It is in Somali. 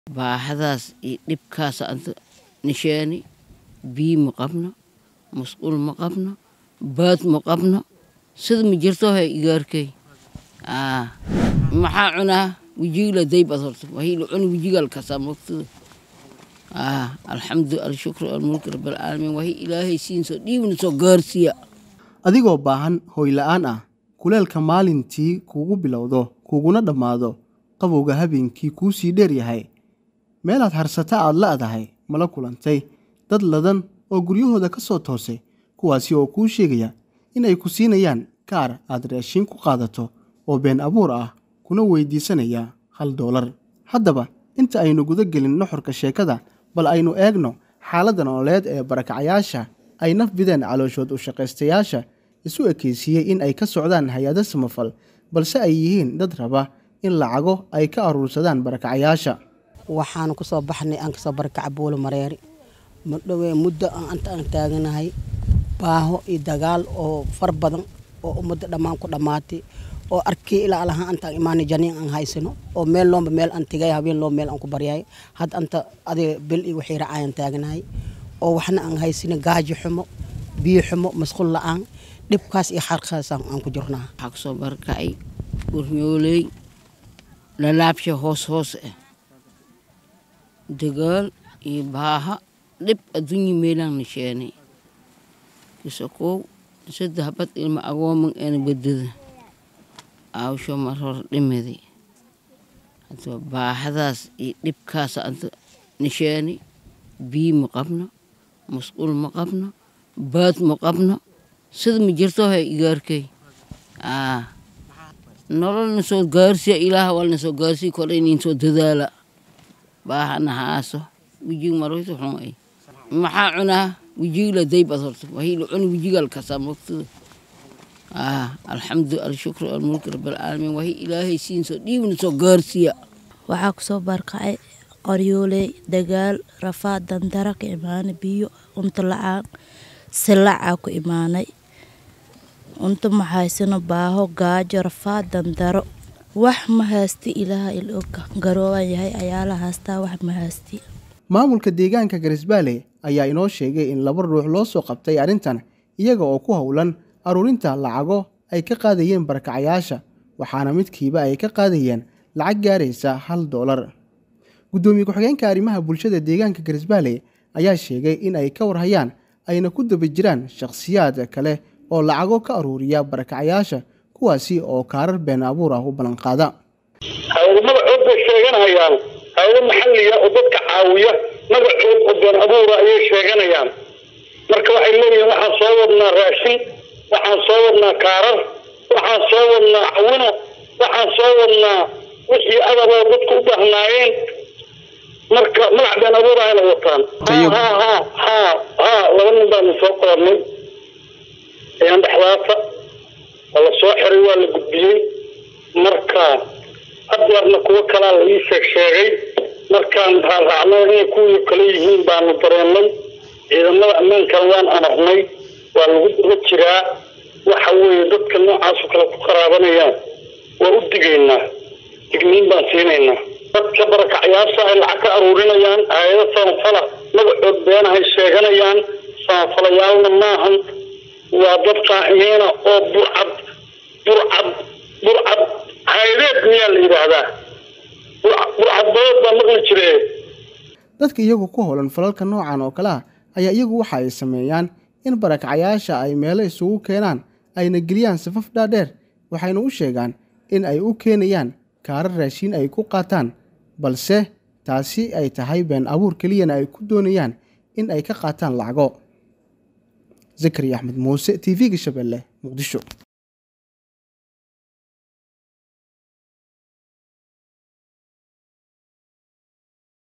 baaxadaas iyo dhibkaas anta nisheeni biyo ma qabno mas'uul ma qabno baad ma qabno sida ma jirto hay igaarkay maxaa cunaa wijiga daybad horta waxii la cuni wijiga ka saamogto alxamdu shukru almulk rabbil alamin waxii ilaahay siinso dhiibna soo gaarsiya adigoo baahan hooy la'aan ah kuleelka maalintii kuugu bilowdo kuguna dhammaado qabowga habeenkii kuu sii dheer yahay meelaad harsata aad la'dahay mala kulantay dad ladan oo guryahooda ka soo toosay kuwaasi oo kuu sheegaya in ay ku siinayaan kaar aad raashin ku qaadato oo been abuur ah kuna weydiisanaya $1 haddaba inta aynu guda gelin nuxurka sheekada bal aynu eegno xaaladda nololeed ee barakacayaasha ay naf bideen calooshood u shaqaystayaasha isu ekeysiiyey in ay ka socdaan hay-ado samafal balse ay yihiin dad raba in lacago ay ka aruursadaan barakacayaasha waxaan ku soo baxnay aan ka soo barakac Buulo Mareeri muddo aan taaganahay baaho iyo dagaal oo far badan oo ummadda dhammaan ku dhamaatay oo arkay ilaa alaha anta imaanay janiin aan haysano oo meel aan tigay habeen meel aan ku baryay had anta adi bil iyo wixii raacayaan taaganahay oo waxna aan haysina gaajo xumo biyo xumo masquul la'aan dhibkaas iyo xarqaas aan ku jirnaa waxa soo barkacay guryooley la laabsho hoos dagaal iyo baaha dhib adduunyo meelaan nisheeni isagoo saddex bad ilma agooman ee badada aawsho marhor dhimadi hadda baaxadaas iyo dhibkaas anta nisheeni biyo ma qabno mas'uul ma qabno baad ma qabno sida ma jirto hay igaarkay nololna soo gaarsiya ilaah walna soo gaarsiya kolaynin soo dadaala baahana haaso wijiga marwayto xun ay maxaa cunaa wijiga daybad horta waxii la cuni wijiga ka saamogto alxamdu shukru almulk rabbil alamin waxii ilaahay siinso dhiibna soo gaarsiya waxaa ku soo barkacay qoryooley dagaal rafaad dandara ka imaanay biyo unta la'aan silaca ku imaanay unta maxaysano baaho gaajo rafaad dandaro wax ma haysti ilaaha ilooka garoowan yahay ayaa la haastaa wax ma haysti maamulka deegaanka Garisbaale ayaa inoo sheegay in 2 ruux loo soo qabtay arintan iyaga oo ku hawlan aruurinta lacago ay ka qaadayeen barakacayaasha waxaana midkiiba ay ka qaadayeen lacag gaaraysa $1 gudoomiye ku-xigeenka arrimaha bulshada deegaanka Garisbaale ayaa sheegay in ay ka warhayaan ayna ku daba jiraan shakhsiyaad kale oo lacago ka aruuriya barakacayaasha kuwaasi oo kaarar been abuur ah u balan qaada magacood bay sheeganayaan hay'ado maxalliga oo dadka caawiya magacood oo been abuur ah ayay sheeganayaan marka waxay leeyihiin waxaan soo wadnaa raashin waxaan soo wadnaa kaarar waxaan soo wadnaa cawino waxaan soo wadnaa wixii adaboo dadku u baahnaayeen marka magac been abuur ahayna wataan laba nin baanu soo qornay ayaan dhexdaasa wala soo xiray waa la gudbiyey marka haddeerna kuwo kalaa la ii sheegay markaan raacno inay kuwii kale yihiin baanu dareennay ciidamada ammaankana waan amarnay waa lagu daba jiraa waxa weeye dadka noocaas oo kale ku qaraabanayaan waa u digaynaa digniin baan siinaynaa dadka barakacayaasha ay lacag ka aruurinayaan hay'ado samafala magacood beenahay sheeganayaan samafalayaalna maahan waa dad qaa'imiina oo burcad hay'adeed miyaa la yidhaahdaa burcad baa maqli jiree dadka iyagu ku howlan falalka noocan oo kale ah ayaa iyagu waxa ay sameeyaan in barakacayaasha ay meelo isugu keenaan ayna geliyaan safaf dhaadheer waxayna u sheegaan in ay u keenayaan kaarar raashin ay ku qaataan balse taasi ay tahay been abuur keliyana ay ku doonayaan in ay ka qaataan lacago Zakariya Axmed Muuse TV-ga Shabeelle Muqdisho.